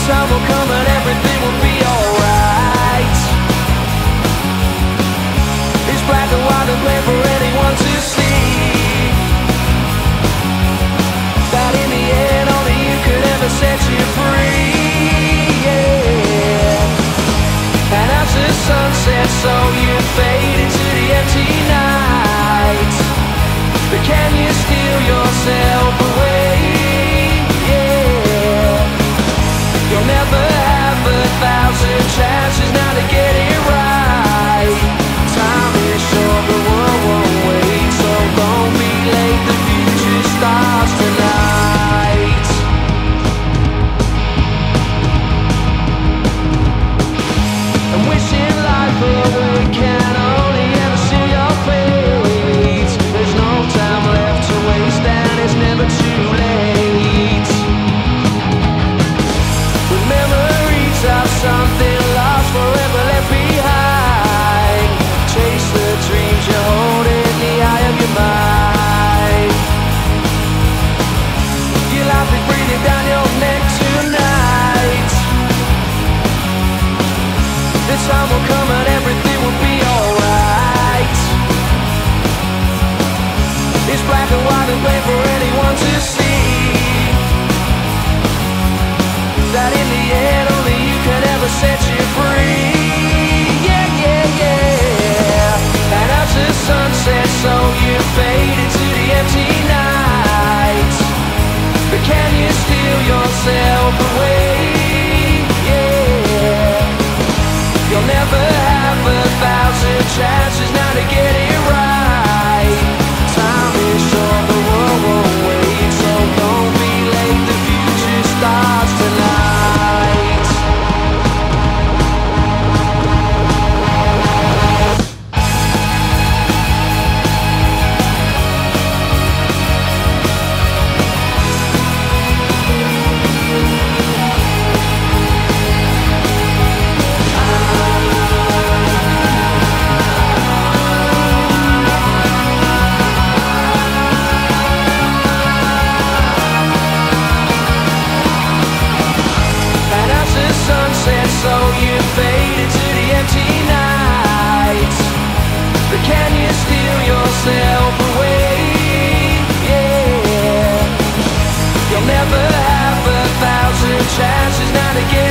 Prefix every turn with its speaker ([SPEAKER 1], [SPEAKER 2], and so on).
[SPEAKER 1] time will come and everything will be alright. It's black and white and plain for anyone to see, that in the end only you could ever set you free, yeah. And as the sun sets, so you fade into the empty night. But can you steal yourself away? Yeah. You'll never have 1,000 chances now to get it right. Time is short, the world won't wait, so don't be late, the future starts tonight. I'm wishing life away, can only ever see your face. There's no time left to waste and it's never too late. But memories are something lost, forever left behind. Chase the dreams you hold in the eye of your mind. Your life is breathing down your neck tonight. The time will come and everything will be alright. It's black and white and plain for anyone to see, that in the end only you can ever set you free. Yeah, yeah, yeah. And as the sun sets, so you fade into the empty night. But can you steal yourself away? Yeah. You'll never have 1,000 chances now to get it right. Time is short, the world won't wait, so don't be late, the future starts tonight. So you fade into the empty night. But can you steal yourself away? Yeah. You'll never have 1,000 chances now to get